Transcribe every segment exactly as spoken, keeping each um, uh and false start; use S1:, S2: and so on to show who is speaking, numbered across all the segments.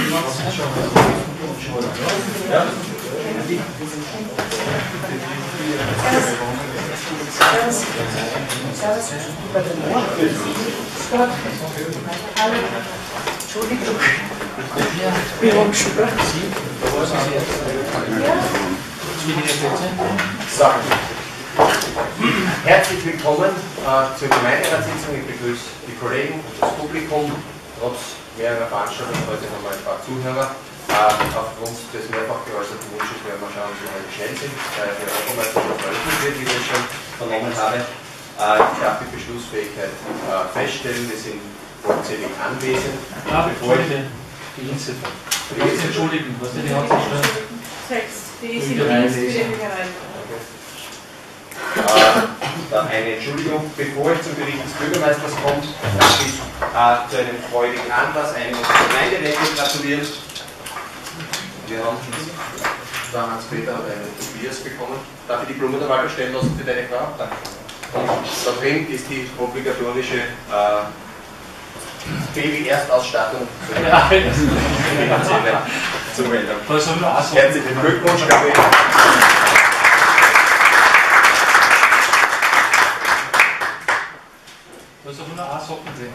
S1: Entschuldigung. Wir haben schon
S2: So. Herzlich willkommen äh, zur Gemeinderatssitzung. Ich begrüße die Kollegen und das Publikum. Trotz mehrerer Veranstaltungen heute haben wir ein paar Zuhörer. Äh, aufgrund des mehrfach geäußerten Wunsches werden wir schauen, wie wir schnell sind, weil der Europameisterschaft veröffentlicht wird, wie ich schon vernommen habe. Äh, ich darf die Beschlussfähigkeit äh, feststellen. Wir sind vollzählig anwesend.
S3: Ja, bevor ich die Inse entschuldigen, was denn die Hauptsache?
S1: Text, die ist in der Dienstbedingungen.
S2: Äh, eine Entschuldigung, bevor ich zum Bericht des Bürgermeisters komme, darf ich äh, zu einem freudigen Anlass einem unserer Gemeinderäte gratulieren. Wir haben da Hans-Peter hat einen Tobias bekommen. Darf ich die Blume der Wahl stellen lassen für deine Frau? Danke. Und da drin ist die obligatorische äh, Baby-Erstausstattung für die Zumeldung. Herzlichen Glückwunsch, glaube ich.
S3: Du hast auch nur A-Socken sehen.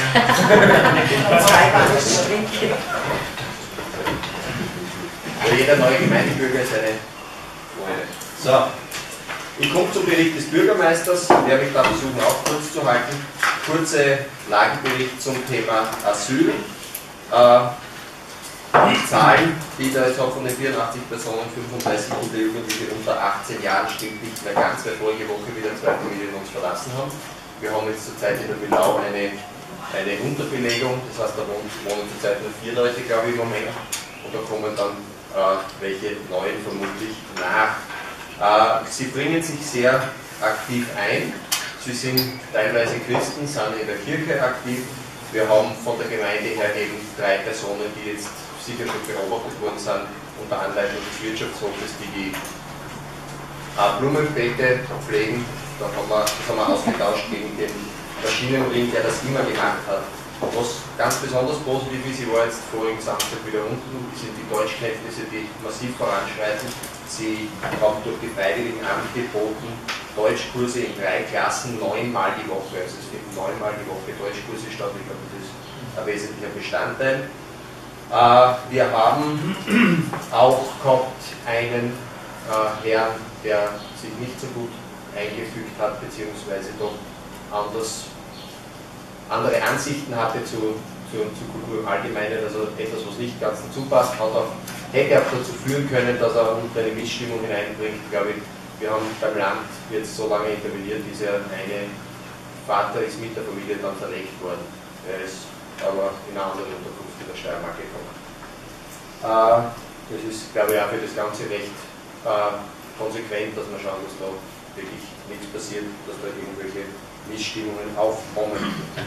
S2: Jeder neue Gemeindebürger ist eine Freude. So, ich komme zum Bericht des Bürgermeisters, der mich da versuchen auch kurz zu halten. Kurze Lagebericht zum Thema Asyl. Äh, die Zahlen, die da jetzt auch von den vierundachtzig Personen, fünfunddreißig Kinder Jugendliche unter achtzehn Jahren stimmt nicht mehr ganz, weil vorige Woche wieder zwei Familien uns verlassen haben. Wir haben jetzt zurzeit in der Millau eine, eine Unterbelegung, das heißt, da wohnen, wohnen zurzeit nur vier Leute, glaube ich, im Moment. Und da kommen dann äh, welche neuen vermutlich nach. Äh, sie bringen sich sehr aktiv ein. Sie sind teilweise Christen, sind in der Kirche aktiv. Wir haben von der Gemeinde her eben drei Personen, die jetzt sicher schon beobachtet worden sind, unter Anleitung des Wirtschaftshofes, die die äh, Blumenbeete pflegen. Da haben wir, das haben wir ausgetauscht gegen den Maschinenring, der das immer gemacht hat. Was ganz besonders positiv ist, ich war jetzt vorigen Samstag wieder unten, sind die Deutschknechte, die massiv voranschreiten. Sie haben durch die Freiwilligen angeboten, Deutschkurse in drei Klassen neunmal die Woche. Also es finden neunmal die Woche Deutschkurse statt. Ich glaube, das ist ein wesentlicher Bestandteil. Wir haben auch gehabt einen Herrn, der sich nicht so gut eingefügt hat, beziehungsweise doch anders, andere Ansichten hatte zu, zu, zu Kultur im Allgemeinen, also etwas, was nicht ganz dazu passt, hat auch, hätte auch dazu führen können, dass er unter eine Missstimmung hineinbringt, glaube ich. Wir haben beim Land jetzt so lange interveniert, dieser eine Vater ist mit der Familie dann verlegt worden. Er ist aber in einer anderen Unterkunft in der Steiermark gekommen. Äh, das ist, glaube ich, auch für das Ganze recht äh, konsequent, dass wir schauen, dass da wirklich nichts passiert, dass da irgendwelche Missstimmungen aufkommen.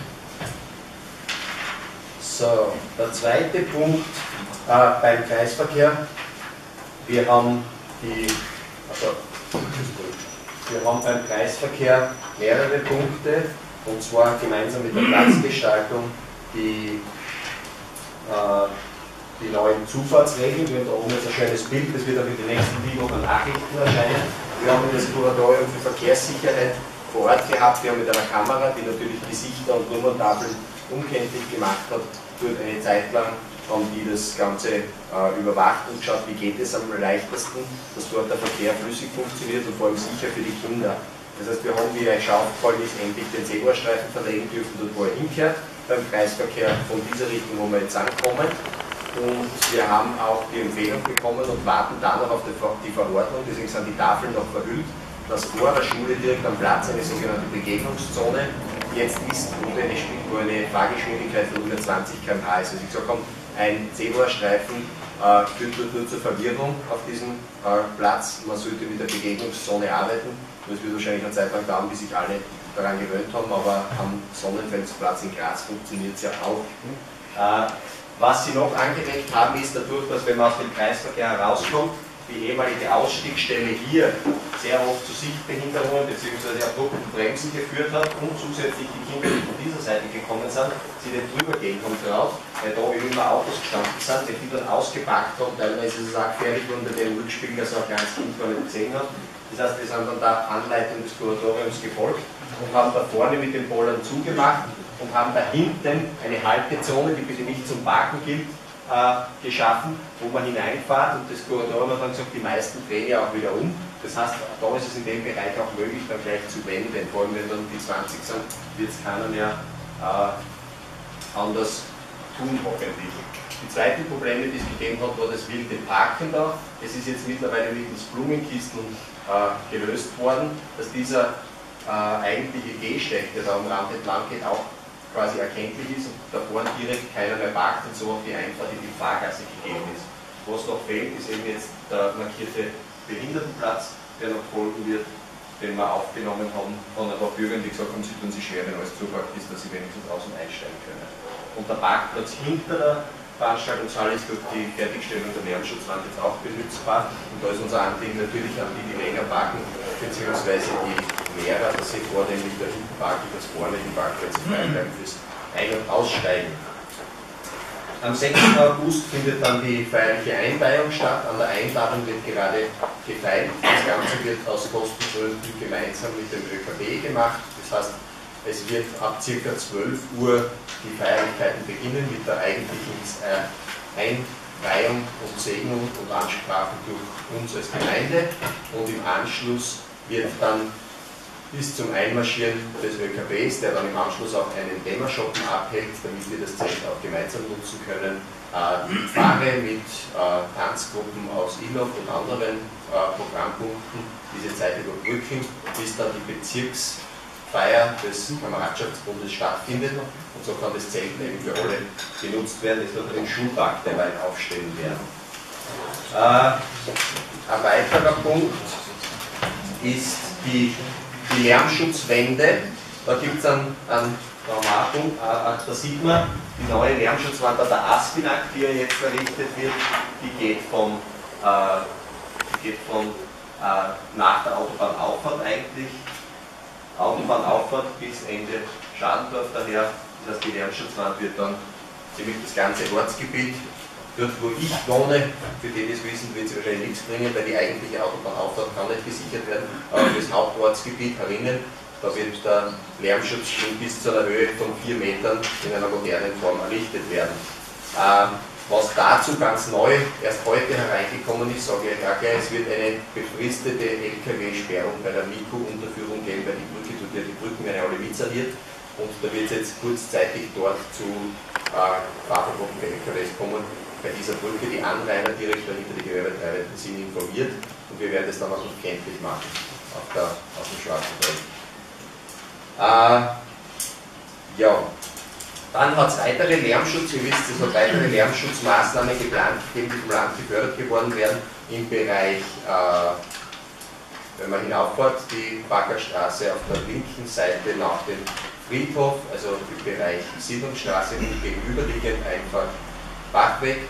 S2: So, der zweite Punkt äh, beim Kreisverkehr. Wir haben die, also, wir haben beim Kreisverkehr mehrere Punkte, und zwar gemeinsam mit der Platzgestaltung die, äh, die neuen Zufahrtsregeln. Wir haben da oben jetzt ein schönes Bild, das wird auch in den nächsten Wochen Nachrichten erscheinen. Wir haben das Kuratorium für Verkehrssicherheit vor Ort gehabt. Wir haben mit einer Kamera, die natürlich Gesichter und Nummerntafeln unkenntlich gemacht hat, dort eine Zeit lang haben die das Ganze äh, überwacht und geschaut, wie geht es am leichtesten, dass dort der Verkehr flüssig funktioniert und vor allem sicher für die Kinder. Das heißt, wir haben, wie euch schon aufgefallen ist, endlich den Zebrastreifen verlegen dürfen, dort wo er hinkehrt, beim Kreisverkehr von dieser Richtung, wo wir jetzt ankommen. Und wir haben auch die Empfehlung bekommen und warten da noch auf die Verordnung, deswegen sind die Tafeln noch verhüllt, dass vor der Schule direkt am Platz eine sogenannte Begegnungszone jetzt ist, wo eine, wo eine Fahrgeschwindigkeit von hundertzwanzig Kilometer pro Stunde ist. Also ich gesagt habe, ein Zebrastreifen äh, führt dort nur zur Verwirrung auf diesem äh, Platz. Man sollte mit der Begegnungszone arbeiten. Das wird wahrscheinlich eine Zeit lang dauern, bis sich alle daran gewöhnt haben, aber am Sonnenfeldsplatz in Graz funktioniert es ja auch. Äh, was Sie noch angeregt haben, ist dadurch, dass wenn man aus dem Kreisverkehr herauskommt, die ehemalige Ausstiegsstelle hier sehr oft zu Sichtbehinderungen bzw. abrupten Bremsen geführt hat und zusätzlich die Kinder, die von dieser Seite gekommen sind, sie nicht drüber gehen haben traut, weil da eben immer Autos gestanden sind, die dann ausgepackt haben, teilweise ist es auch gefährlich, wenn der den Rückspiegel so ein kleines Kind gar nicht gesehen hat. Das heißt, wir sind dann der Anleitung des Kuratoriums gefolgt und haben da vorne mit den Bollern zugemacht und haben da hinten eine Haltezone, die bitte nicht zum Parken gilt, äh, geschaffen, wo man hineinfährt, und das Kuratorium hat dann gesagt, die meisten drehen ja auch wieder um. Das heißt, da ist es in dem Bereich auch möglich, dann gleich zu wenden. Vor allem, wenn dann die zwanzig sind, wird es keiner mehr äh, anders tun, hoffentlich. Die zweiten Probleme, die es gegeben hat, war das wilde Parken da. Es ist jetzt mittlerweile mittels Blumenkisten äh, gelöst worden, dass dieser äh, eigentliche Gehsteig, der da am Rand entlang geht, auch quasi erkenntlich ist und da vorne direkt keiner mehr parkt und so auf die Einfahrt in die Fahrgasse gegeben ist. Was noch fehlt, ist eben jetzt der markierte Behindertenplatz, der noch folgen wird, den wir aufgenommen haben von ein paar Bürgern, die gesagt haben, sie tun sich schwer, wenn alles zugepackt ist, dass sie wenigstens draußen einsteigen können. Und der Parkplatz hinter der Veranstaltungshalle ist durch die Fertigstellung der Lärmschutzwand jetzt auch benutzbar. Und da ist unser Anliegen natürlich an die, die länger parken, beziehungsweise die Lehrer, dass sie vor dem wieder hinten parken, dass vorne die Parkplätze frei bleiben fürs Ein- und Aussteigen. Am sechsten August findet dann die feierliche Einweihung statt. An der Einladung wird gerade gefeiert. Das Ganze wird aus Kostengründen gemeinsam mit dem Ö K B gemacht. Das heißt, es wird ab ca. zwölf Uhr die Feierlichkeiten beginnen mit der eigentlichen Einweihung und Segnung und Ansprachen durch uns als Gemeinde. Und im Anschluss wird dann bis zum Einmarschieren des Ö K Bs, der dann im Anschluss auch einen Dämmerschoppen abhält, damit wir das Zelt auch gemeinsam nutzen können, äh, die Pfarre mit äh, Tanzgruppen aus Illoch und anderen äh, Programmpunkten diese Zeit überbrücken, bis dann die Bezirksfeier des Kameradschaftsbundes stattfindet, und so kann das Zelt eben für alle genutzt werden. Es wird den Schulpark derweil aufstellen werden. Äh, ein weiterer Punkt ist die Die Lärmschutzwände. Da gibt es einen, einen Traumatum, äh, da sieht man die neue Lärmschutzwand an der Aspinag, die ja jetzt errichtet wird, die geht von, äh, die geht von äh, nach der Autobahnauffahrt eigentlich, Autobahnauffahrt bis Ende Schadendorf daher. Das heißt, die Lärmschutzwand wird dann ziemlich das ganze Ortsgebiet. Dort, wo ich wohne, für die das wissen, wird sie wahrscheinlich nichts bringen, weil die eigentliche Autobahnauffahrt kann nicht gesichert werden. Aber das Hauptortsgebiet herinnen, da wird der Lärmschutz bis zu einer Höhe von vier Metern in einer modernen Form errichtet werden. Ähm, was dazu ganz neu erst heute hereingekommen ist, sage ich auch gleich, es wird eine befristete L K W-Sperrung bei der Mico-Unterführung geben, weil die Brücke tut ja die Brücken werden alle mitsaniert. Und da wird es jetzt kurzzeitig dort zu äh, Fahrverboten für L K Ws kommen. Bei dieser Brücke, die Anrainer direkt dahinter, die Gewerbetreibenden, sind informiert, und wir werden das dann auch noch kenntlich machen auf, der, auf dem Schwarzenberg. Äh, ja, dann hat es weitere Lärmschutz, ihr wisst, es hat weitere Lärmschutzmaßnahmen geplant, die vom Land gefördert geworden werden im Bereich, äh, wenn man hinauffährt, die Baggerstraße auf der linken Seite nach dem Friedhof, also im Bereich Siedlungsstraße und gegenüberliegend einfach Bachweg.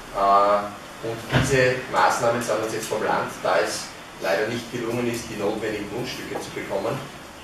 S2: Und diese Maßnahmen sind uns jetzt vom Land, da es leider nicht gelungen ist, die notwendigen Grundstücke zu bekommen,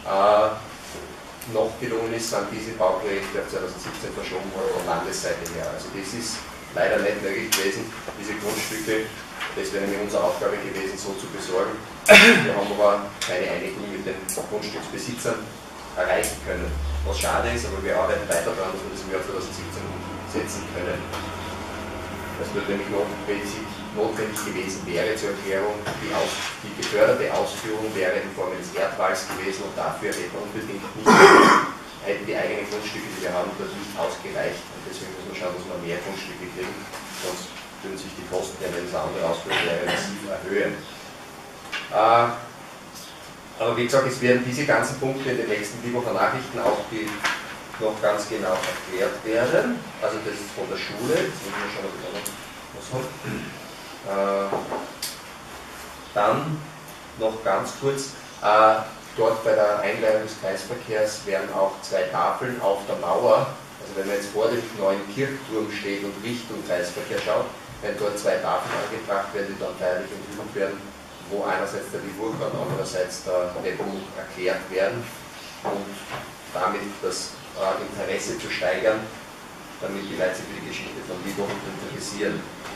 S2: noch gelungen ist, sind diese Bauprojekte auf zwanzig siebzehn verschoben worden von Landesseite her. Also das ist leider nicht möglich gewesen, diese Grundstücke, das wäre nämlich unsere Aufgabe gewesen, so zu besorgen. Wir haben aber keine Einigung mit den Grundstücksbesitzern erreichen können, was schade ist, aber wir arbeiten weiter daran, dass wir das im Jahr zwanzig siebzehn umsetzen können. Das wird nämlich notwendig, notwendig gewesen wäre zur Erklärung, die, aus, die geförderte Ausführung wäre in Form eines Erdwalls gewesen, und dafür hätten unbedingt nicht, hätten die eigenen Grundstücke, die wir haben, dort nicht ausgereicht, und deswegen müssen wir schauen, dass wir mehr Grundstücke kriegen, sonst würden sich die Kosten, wenn es eine andere Ausführung wäre, massiv erhöhen. Äh, aber wie gesagt, es werden diese ganzen Punkte in den nächsten Wochen Nachrichten auch die noch ganz genau erklärt werden. Also das ist von der Schule, jetzt müssen wir schon mal was haben. Äh, dann noch ganz kurz, äh, dort bei der Einweihung des Kreisverkehrs werden auch zwei Tafeln auf der Mauer Also wenn man jetzt vor dem neuen Kirchturm steht und Richtung Kreisverkehr schaut, werden dort zwei Tafeln angebracht werden, die dann feierlich enthüllt werden, wo einerseits der Liburg und andererseits der Nepomuk erklärt werden und damit das äh, Interesse zu steigern, damit die Leute sich für die Geschichte von Liburg interessieren.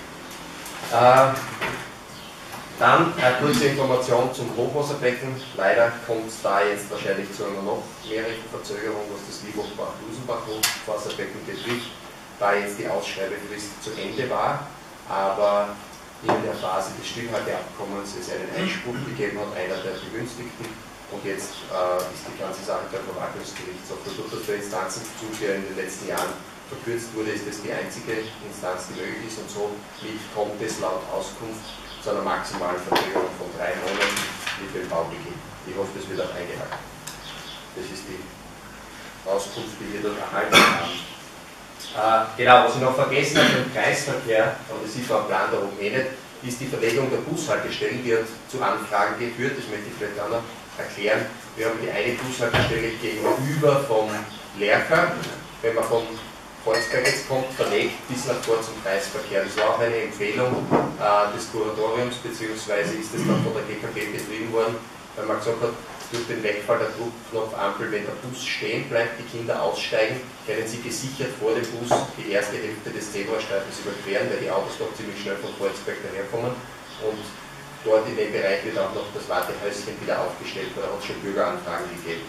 S2: Äh, Dann eine kurze Information zum Hochwasserbecken. Leider kommt es da jetzt wahrscheinlich zu einer noch mehreren Verzögerung, was das Liebach-Bach-Dusenbach-Hochwasserbecken betrifft, da jetzt die Ausschreibefrist zu Ende war, aber in der Phase des Stillhalteabkommens es einen Einspruch gegeben hat, einer der Begünstigten, und jetzt äh, ist die ganze Sache beim Verwaltungsgerichtshof. Dadurch, dass für Instanzenzuzüge in den letzten Jahren verkürzt wurde, ist das die einzige Instanz, die möglich ist, und so kommt es laut Auskunft zu einer maximalen Verzögerung von drei Monaten mit dem Baubeginn. Ich hoffe, das wird auch eingehalten. Das ist die Auskunft, die wir dort erhalten haben. Äh, genau, was ich noch vergessen habe im Kreisverkehr, aber das sieht man am Plan da oben eh nicht, ist die Verlegung der Bushaltestellen, die hat zu Anfragen geführt, das möchte ich vielleicht auch noch erklären. Wir haben die eine Bushaltestelle gegenüber vom Lercher, wenn man vom Kreuzberg jetzt kommt, verlegt bis nach dort zum Kreisverkehr. Das war auch eine Empfehlung äh, des Kuratoriums, beziehungsweise ist das dann von der G K B betrieben worden, weil man gesagt hat, durch den Wegfall der Druckknopfampel, wenn der Bus stehen bleibt, die Kinder aussteigen, können sie gesichert vor dem Bus die erste Hälfte des Zebrastreifens überqueren, weil die Autos doch ziemlich schnell von Kreuzberg daherkommen, und dort in dem Bereich wird auch noch das Wartehäuschen wieder aufgestellt, weil da hat es schon Bürgeranfragen gegeben.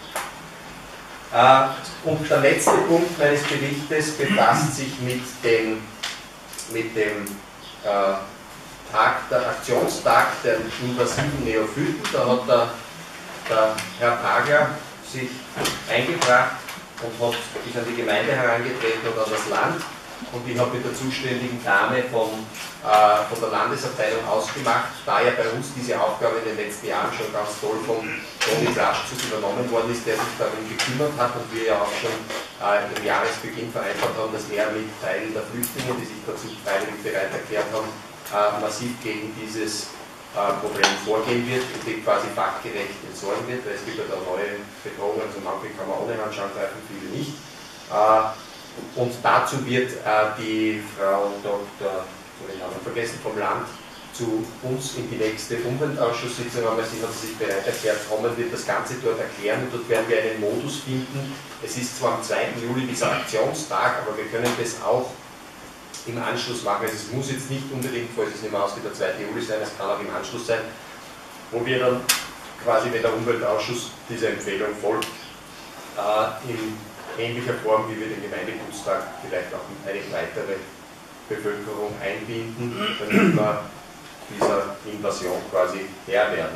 S2: Uh, und der letzte Punkt meines Berichtes befasst sich mit dem, mit dem uh, Tag, der Aktionstag der invasiven Neophyten. Da hat der, der Herr Pagler sich eingebracht und hat, ist an die Gemeinde herangetreten und an das Land. Und ich habe mit der zuständigen Dame von, äh, von der Landesabteilung ausgemacht, da ja bei uns diese Aufgabe in den letzten Jahren schon ganz toll vom Toni Blaschzus übernommen worden ist, der sich darum gekümmert hat, und wir ja auch schon äh, im Jahresbeginn vereinbart haben, dass er mit Teilen der Flüchtlinge, die sich dazu freiwillig bereit erklärt haben, äh, massiv gegen dieses äh, Problem vorgehen wird und die quasi fachgerecht entsorgen wird, weil es gibt ja da neue Bedrohungen, also manche kann man ohne Hand angreifen, viele nicht. Äh, Und dazu wird äh, die Frau Doktor ich habe vergessen, vom Land zu uns in die nächste Umweltausschusssitzung, aber sie hat sich bereit erklärt, kommen wird das Ganze dort erklären, und dort werden wir einen Modus finden. Es ist zwar am zweiten Juli dieser Aktionstag, aber wir können das auch im Anschluss machen. Also es muss jetzt nicht unbedingt, falls es nicht mehr ausgeht, der zweite Juli sein, es kann auch im Anschluss sein, wo wir dann quasi, wenn der Umweltausschuss dieser Empfehlung folgt, äh, in ähnlicher Form, wie wir den Gemeindeputztag vielleicht auch eine weitere Bevölkerung einbinden, damit wir dieser Invasion quasi Herr werden.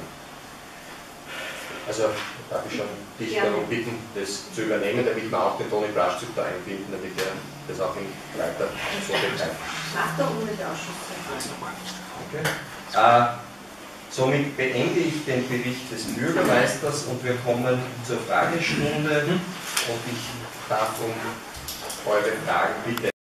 S2: Also darf ich schon dich
S1: ja.
S2: darum bitten, das zu übernehmen, damit wir auch den Toni Blaschzus da einbinden, damit er das auch in weiter so betreibt.
S1: Nach der Umweltausschuss.
S2: Okay. Äh, somit beende ich den Bericht des Bürgermeisters und wir kommen zur Fragestunde, und ich darf um eure Fragen bitte.